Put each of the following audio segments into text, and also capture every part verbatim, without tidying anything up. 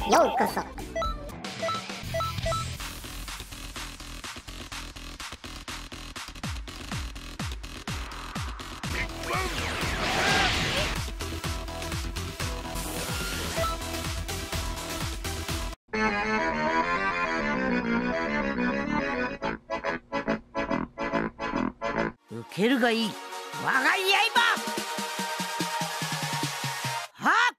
ようこそ。 受けるがいい我が刃。はっ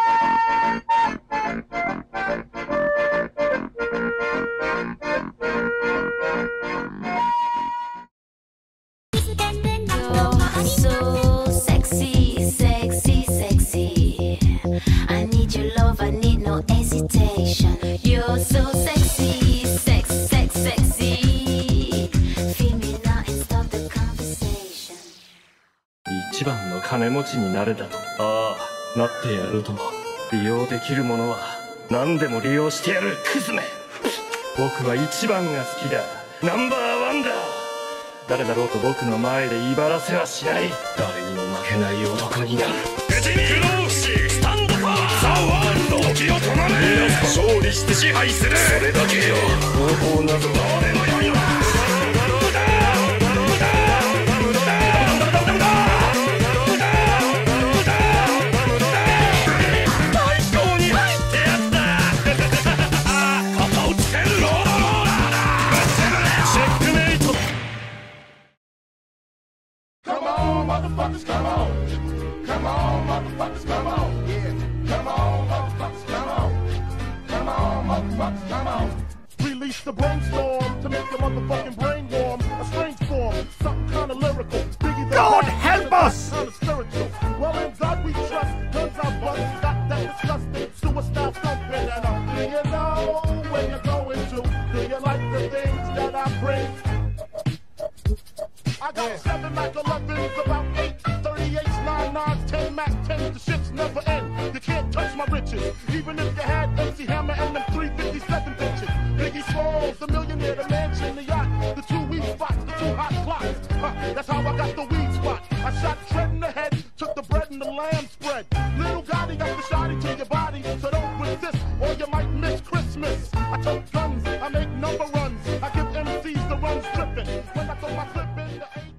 一番の金持ちになれだと。ああ、なってやるとも。利用できるものは何でも利用してやるクズめ。僕は一番が好きだ。ナンバーワンだ。誰だろうと僕の前で威張らせはしない。誰にも負けない男になる。無事に不老不死スタンドパワーザ・ワールド時を止まれ。勝利して支配する。それだけよ。方法など俺の世にはMotherfuckers, come on. Come on, motherfuckers, come on. Yeah. Come on, motherfuckers, come on. Come on, motherfuckers, come on. Release the brainstorm to make your motherfucking brain warm. A strange form, something kind of lyrical. Biggie God help us! Kind of spiritual. Well, in God we trust. Guns are bust. Got that disgusting suicide thumping. And uh, do you know where you're going to? Do you like the things that I bring? I got seven Mac elevens, about eight thirty-eights, nine nines, ten Mac tens. The shits never end. You can't touch my riches. Even if you had M C Hammer and them three fifty-seven bitches. Biggie Smalls, the millionaire, the mansion, the yacht, the two weed spots, the two hot clocks. Huh, that's how I got the weed spot. I shot Tread in the head, took the bread and the lamb spread. Little Gotti got the shotty to your body, so don't resist or you might miss Christmas. I took guns, I make number runs. I give M Cs the runs dripping. When I throw my clip in the A K.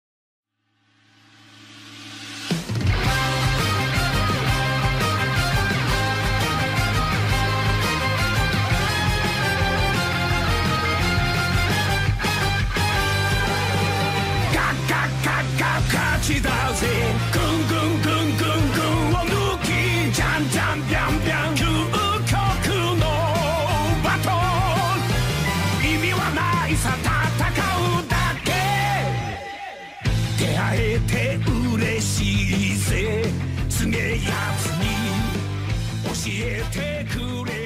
勝ちだぜぐんぐんぐんぐんぐんを抜きじゃんじゃんビャンビャン究極のバトル意味はないさ戦うだけ出会えて嬉しいぜすげえやつに教えてくれ